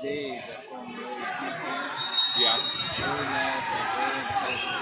Dave from the Yeah. very nice, very insightful.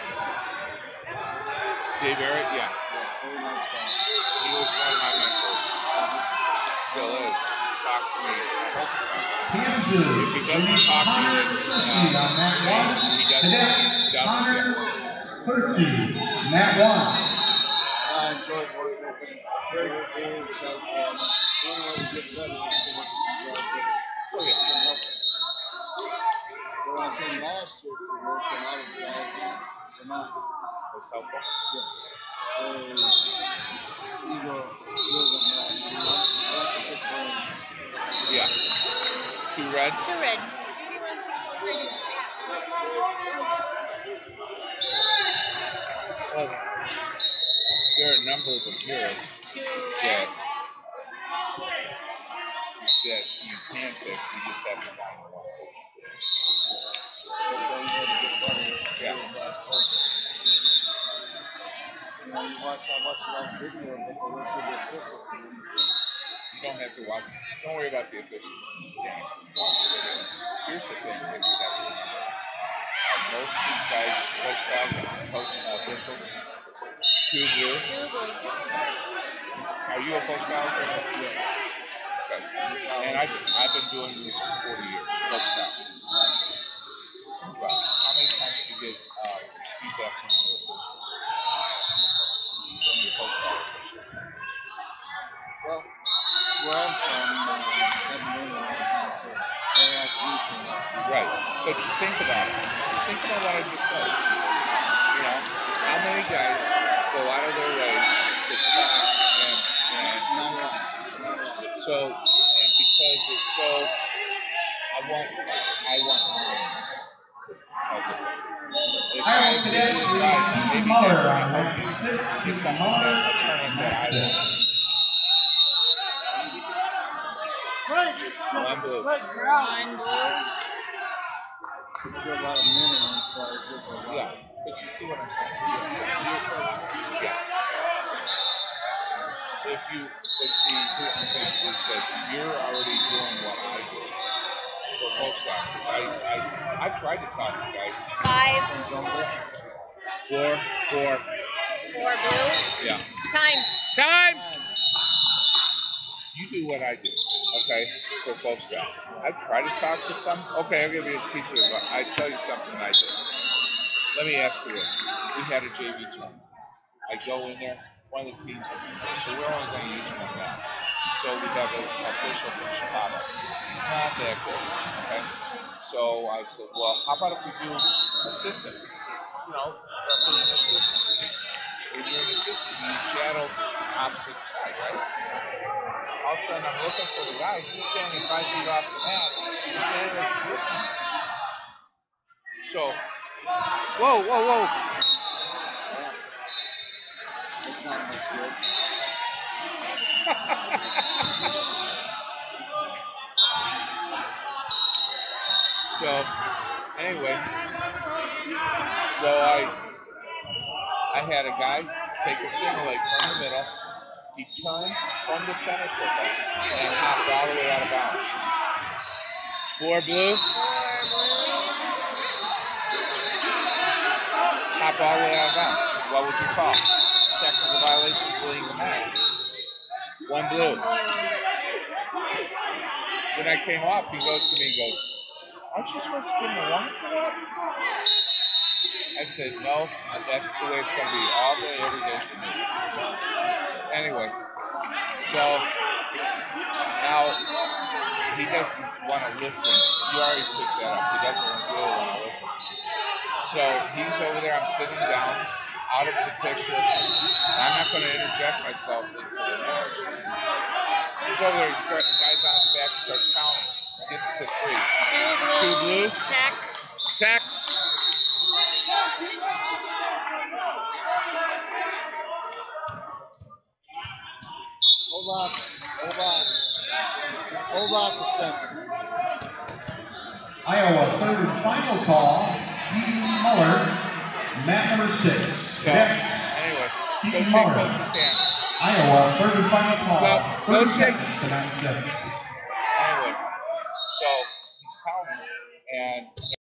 Dave Barrett, yeah. Yeah, very nice guy. He was one of my mentors. Still is. Talks to me. If he doesn't talk to you, it's, he doesn't. He's done with you. Matt 1. I enjoyed working with him. Very insightful. The only way to get better is to work with you guys. Oh, yeah. Can help us. So when I came last year for this, a lot of the guys were not. Was helpful. Yes. Very ego-driven right now. I like to pick brains. Yeah. Two red. Two red. Well, there are a number of them here that you can pick. You just have to find the ones that you pick. Yeah. You know, I watch a lot of video, but the rest of the officials. You don't have to watch. Don't worry about the officials. Here's the thing that you have to remember. Most of these guys, coach officials, two blue. Are you a coach style official? Yeah. Okay. And I've been doing this for 40 years, coach style. Well, how many times do you get feedback from your officials? From your coach style officials? Well, where I'm from, I've been doing it all the time, so they ask me things. Right. But you think about it. Think about what I just said. You know, how many guys go out of their way to talk and Not right. so, and because it's so, I want Iowa cadets Keith Muller on mat 6. Keith Muller on mat 6. One blue. One blue. There's a lot of men inside. Yeah, but you see what I'm saying? Yeah. But see, here's the thing, is that you're already doing what I do for post style. Because I've tried to talk to guys. 5. Four. 4 blue. Yeah. Time. You do what I do, okay, for folk style. I've tried to talk to some. Okay, I'll give you a piece of advice. I tell you something I did. Let me ask you this. We had a JV tournament. I go in there. One of the teams isn't there, so we're only going to use one now. So we have an official from Chicago. He's not that good, okay? So I said, well, how about if we do assistant? You know, referee and assistant. When you're an assistant, you shadow opposite side, right? All of a sudden, I'm looking for the guy. He's standing 5 feet off the mat. He's standing right here. So, whoa. It's not much good. So, anyway, I had a guy take a single leg from the middle. He turned from the center circle and hopped all the way out of bounds. 4 blue. Hopped all the way out of bounds. What would you call? Technical violation, fleeing the mat. 1 blue. When I came off, he goes to me, aren't you supposed to give him a 1 for that? I said, no, that's the way it's going to be all day, every day for me. Anyway, so now he doesn't want to listen. You already picked that up. He doesn't really want to listen. So he's over there. I'm sitting down, out of the picture. I'm not going to interject myself into the match. He's over there. The guy's on his back. He starts counting. Gets to 3. 2 blue. Check. Hold on a second. Iowa third and final call. Keith Muller, mat number 6. So, anyway, go shake coach's hand. Iowa third and final call. Go 30 shake. seconds to 9 seconds. Anyway, so he's counting, and